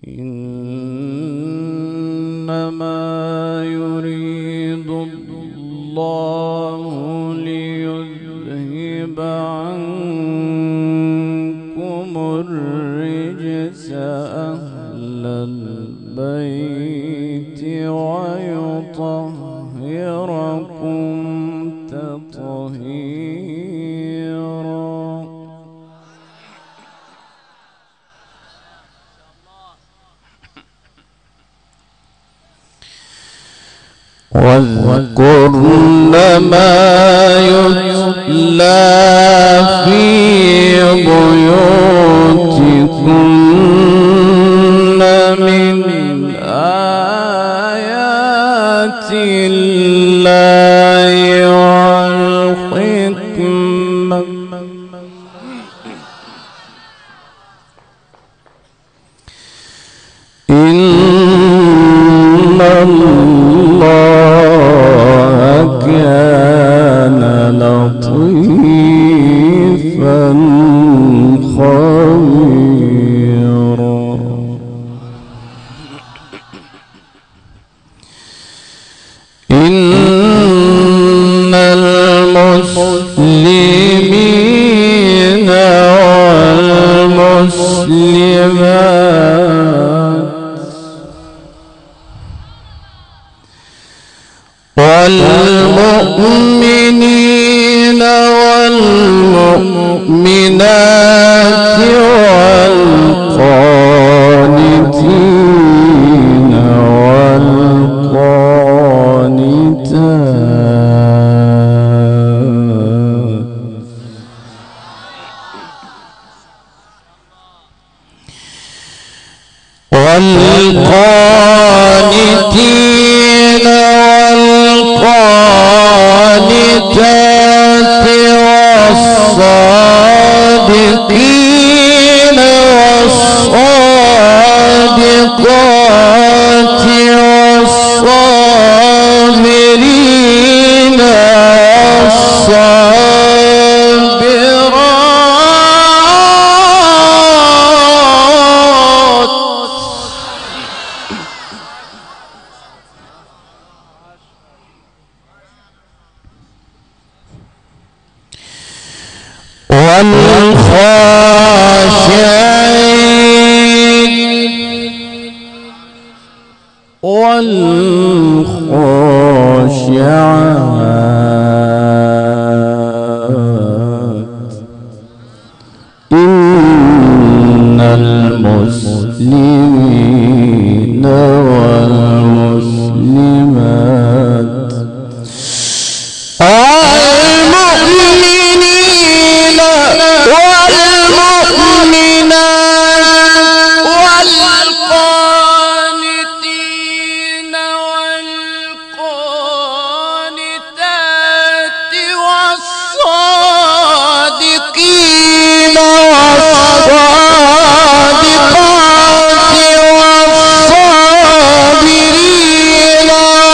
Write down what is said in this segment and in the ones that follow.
إنما يريد الله ليذهب عنكم الرجس أهل البيت ويطهركم تطهيرا. واذكرن ما يتلى في بيوتكن من آيات الله والحكمة إن الله كان لطيفا خبيرا. إن المسلمين والمؤمنين والمؤمنات والقانتين والقانتين والقانتات والصادقين والصادقات والصابرين والخاشعات. إن المسلمين والمسلمات والمؤمنين والمؤمنات والقانتين والقانتات والصادقين والصادقات والصابرين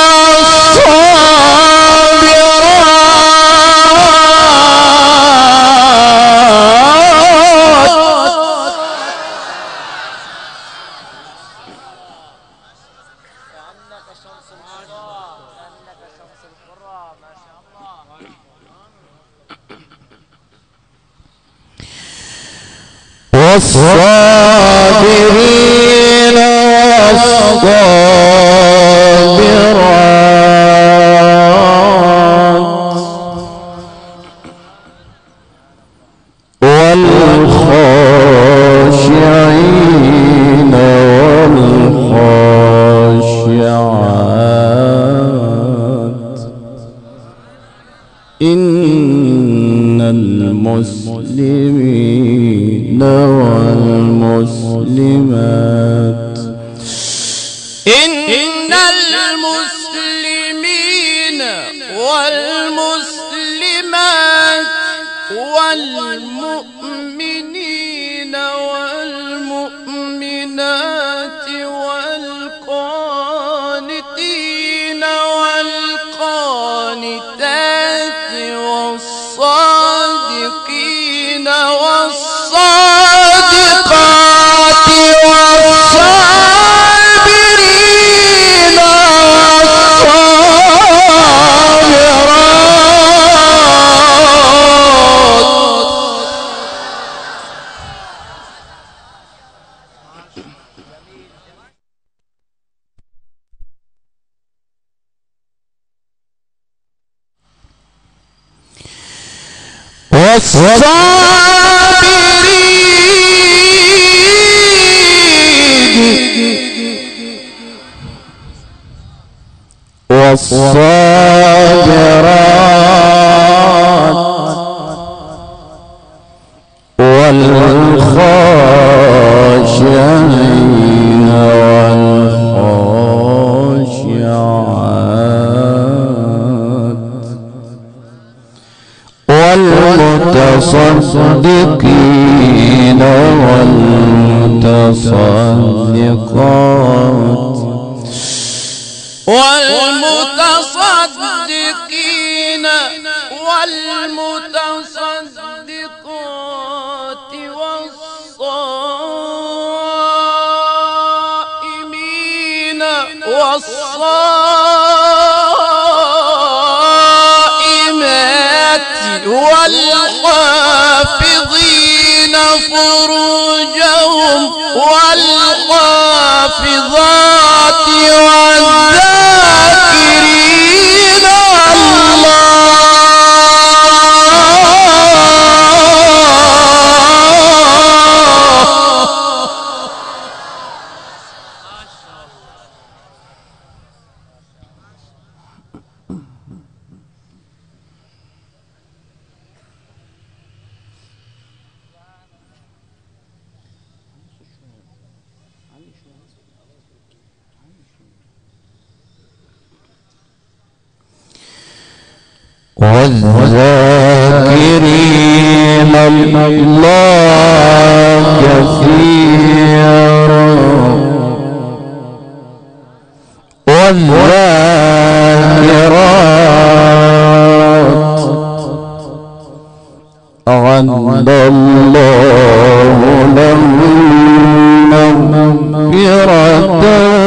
والصابرين والصابرات والخاشعين والخاشعات. إن المسلمين والمسلمات إن المسلمين والمسلمات والمؤمنين والمؤمنات والقانتين والقانتات والصادقين والصادقات والصادقين والصابرين والخاشعين والخاشعات والمتصدقين والمتصدقات والمتصدقين والمتصدقات والصائمين والصائمات والحافظين فروجهم والحافظات والذاكرين والذاكرين الله كثيرا والذاكرات أعد الله لهم مغفرة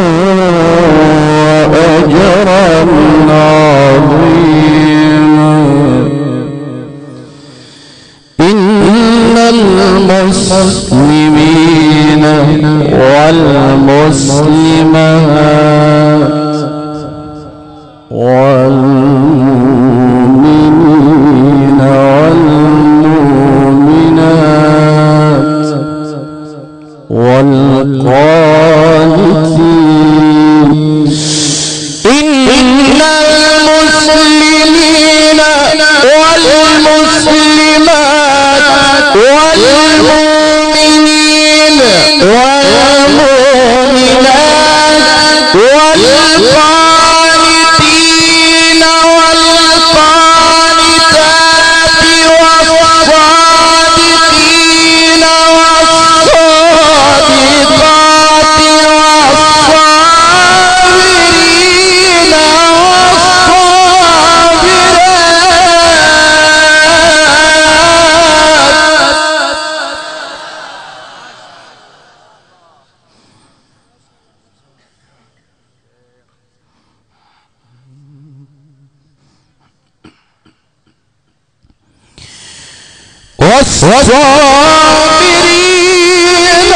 وأجرا عظيما. إن المسلمين والمسلمات والمؤمنين والمؤمنات والقانتين إن المسلمين والمسلمات والمؤمنين والمؤمنات والقانتين والقانتات والصادقين والصادقات والصابرين والصابرين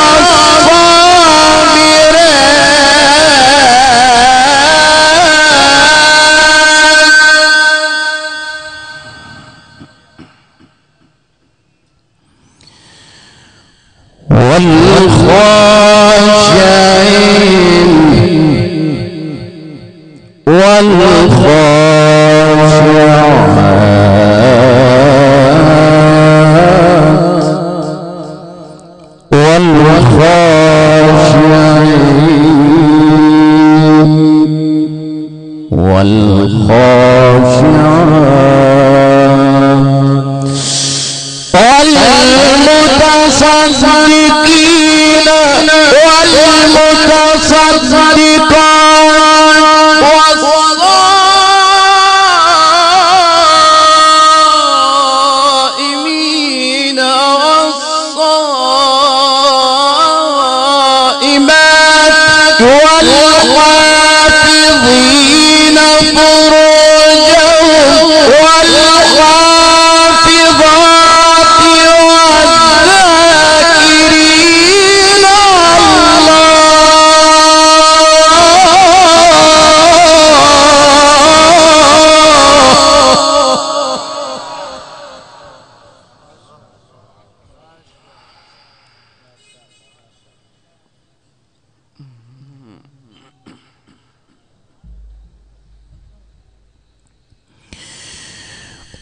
والخاشعين والمتصدقين والمتصدقات والصائمين والصائمات والحافظين فروجهم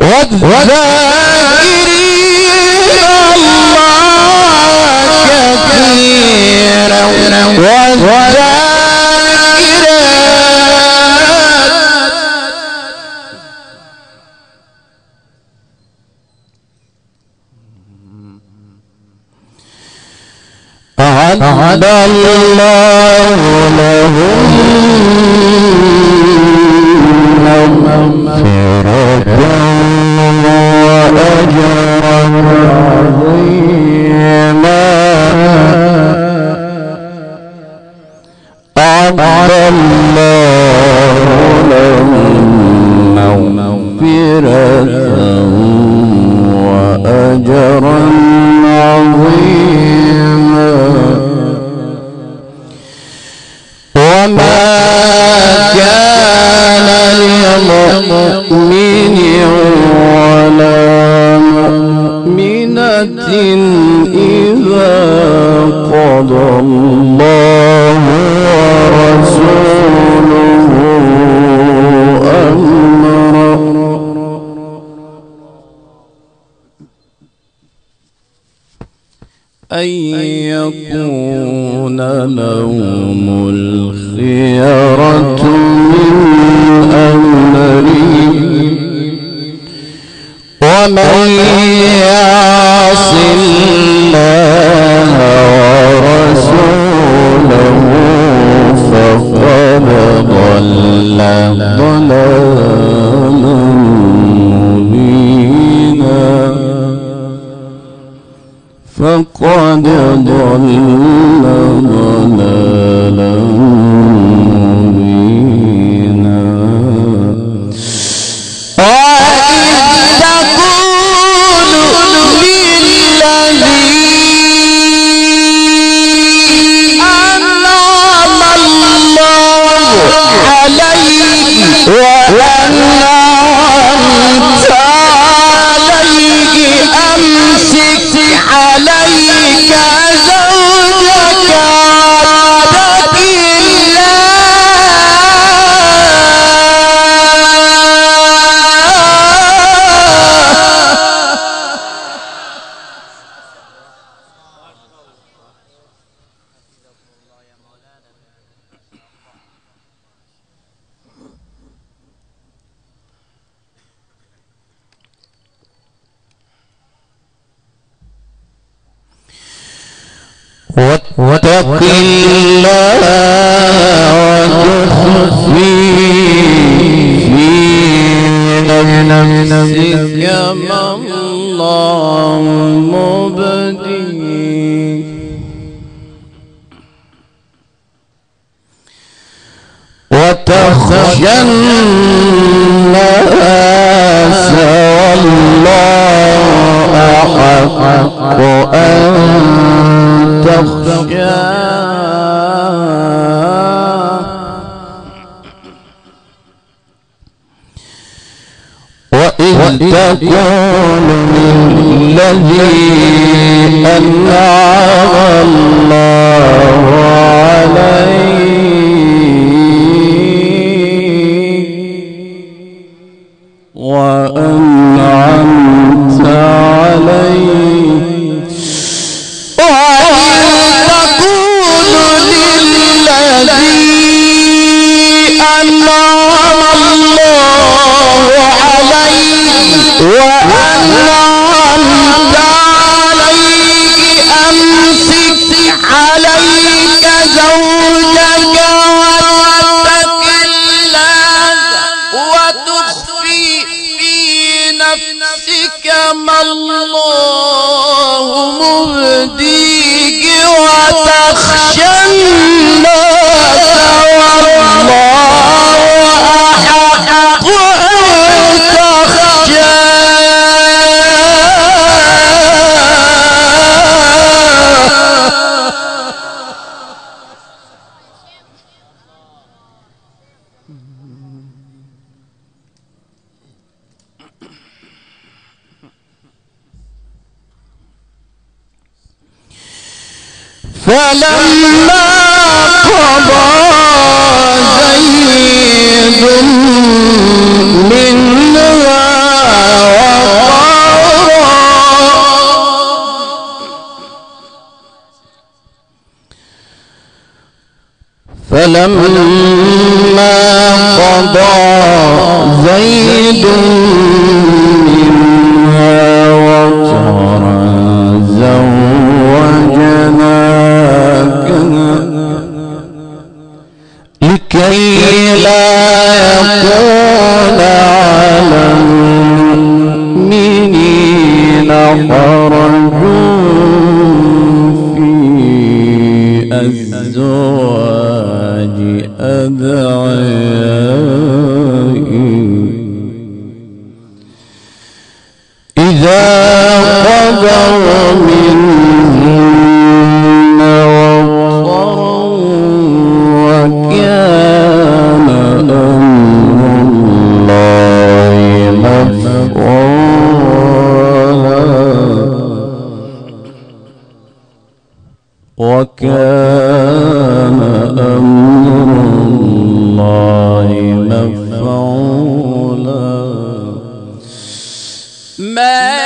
والذاكرين الله كثيرا أعد الله لهم مغفرة وأجرا عظيما. أعد الله لهم مغفرة وأجرا عظيما. وما كان لمؤمن ولا مؤمنة إذا قضى الله ورسوله أمرا أن يكون لهم الخيرة من أمرهم ومن يعص الله ورسوله فقد ضل ضلالا مبينا. فقد ضل ضلالا مبينا. وإذ تقول للذي أنعم الله عليه وأنعمت عليه أمسك عليك زوجك واتق واتق الله وتخفي في نفسك ما الله مبديه وتخشى الناس والله أحق أن وإذ تقول للذي أنعم الله عليه وأنعمت عليه وأنعمت عليه أمسك عليك زوجك واتق الله وتخفي في نفسك ما الله مبديه وتخشى الناس والله أحق فلما قضى زيد منها فلما قضى زيد منها وطرا زوجناكها لكي لا يكون على المؤمنين حرج في أزواج أدعيائهم إذا قضوا منهن وطرا وكان أمر الله مفعولا وكان أمر الله مفعولا ما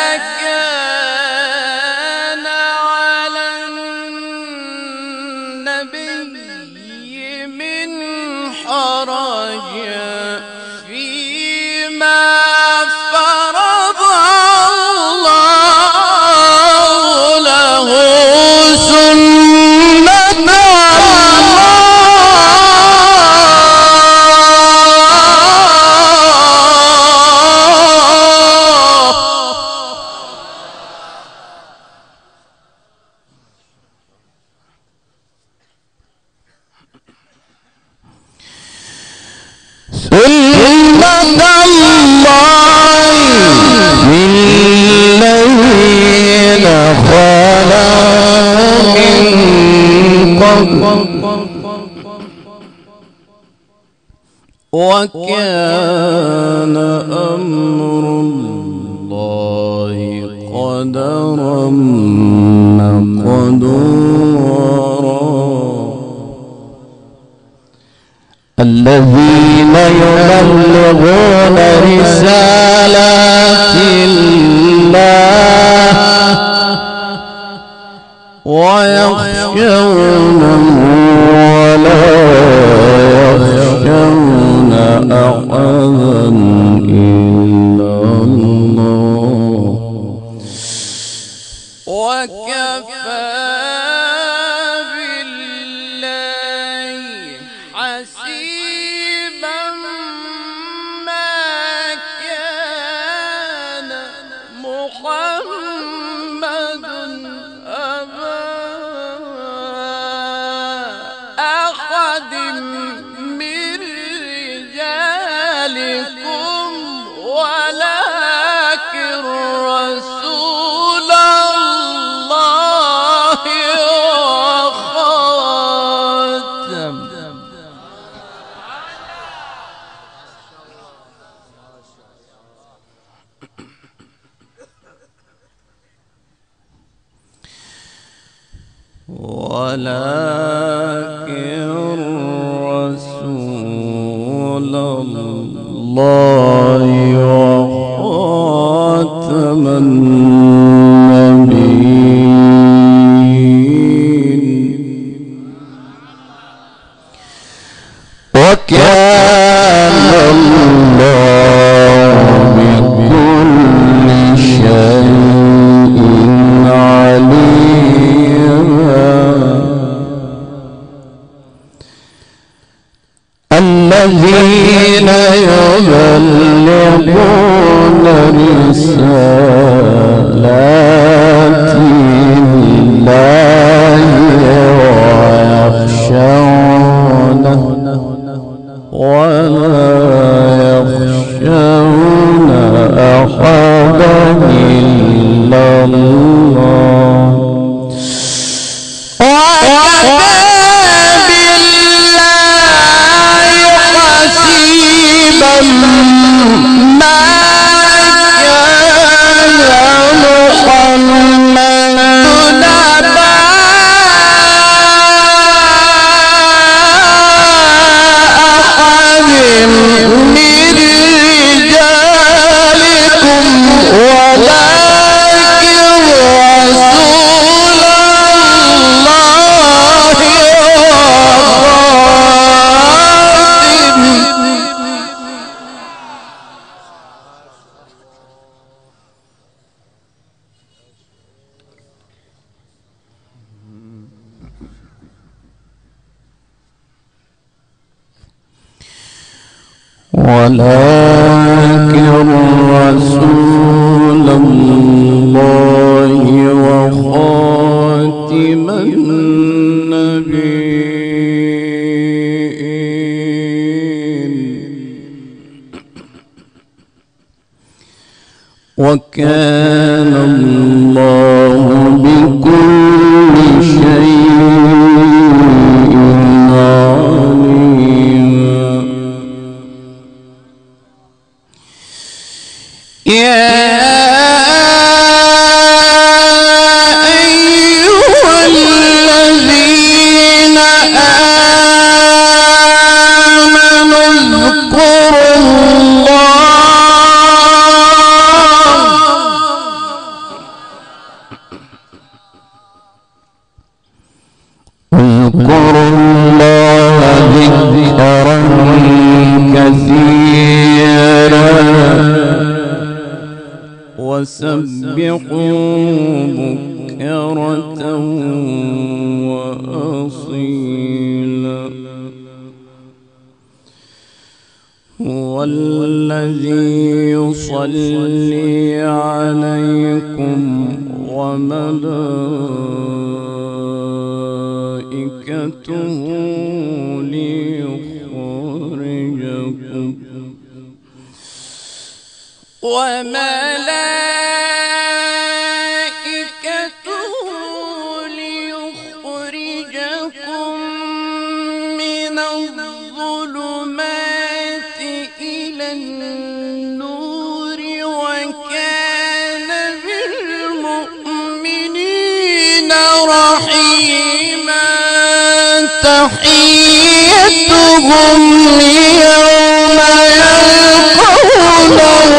كان على النبي من حرج فيما فرض الله له سنة وكان أمر الله قدرا مقدورا الذين يبلغون رسالات الله ويخشونه ولا يخشون أحدا إلا الله وكفى بالله حسيبا ما كان محمد أبا أحد من رجالكم ولكن رسول الله وخاتم ولكن رسول الله وخاتم النبيين وكان الله بكل شيء عليما الذين يبلغون رسالات ولكن رسول الله وخاتم النبيين وكان الله بكل شيء عليما. يا أيها الذين آمنوا اذكروا الله ذكرا كثيرا وسبحوا بكرة وأصيلا. هو الذي يصلي عليكم وملائكته ليخرجكم من الظلمات إلى النور وكان بالمؤمنين رحيما. تحيتهم يوم يلقونه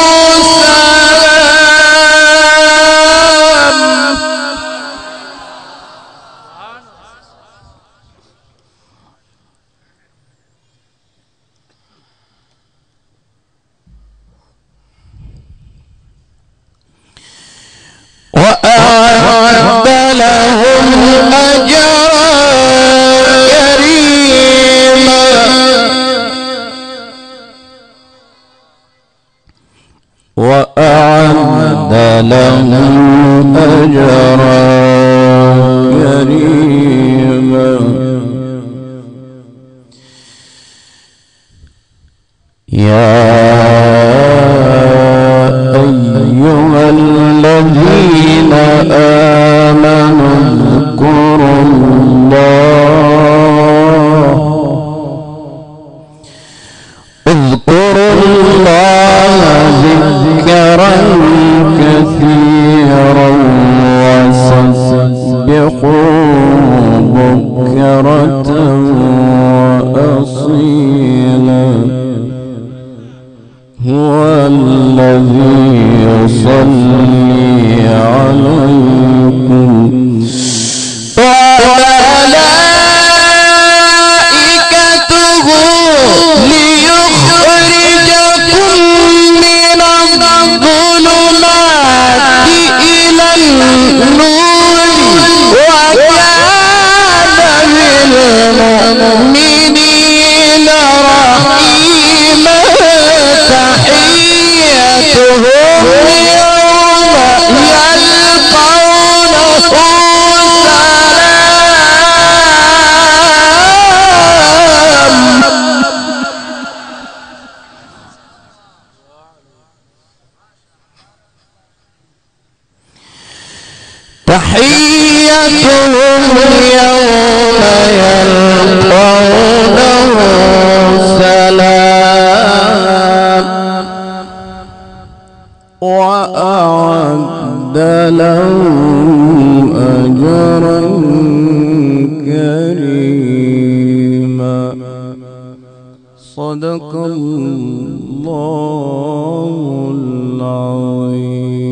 وأعد لهم أجرا كريما. وأعد لهم أجرا كريما. يا أيها الذين آمنوا اذكروا الله ذكرا كثيرا وسبحوا بكرة وأصيلا. هو الذي يصلي عليكم وملائكته ليخرجكم من الظلمات إلى النور وكان بالمؤمنين رحيما. تحيتهم يوم يلقونه سلام. تحيتهم يوم يلقونه سلام. وأعد لهم أجرا كريما. صدق الله العظيم.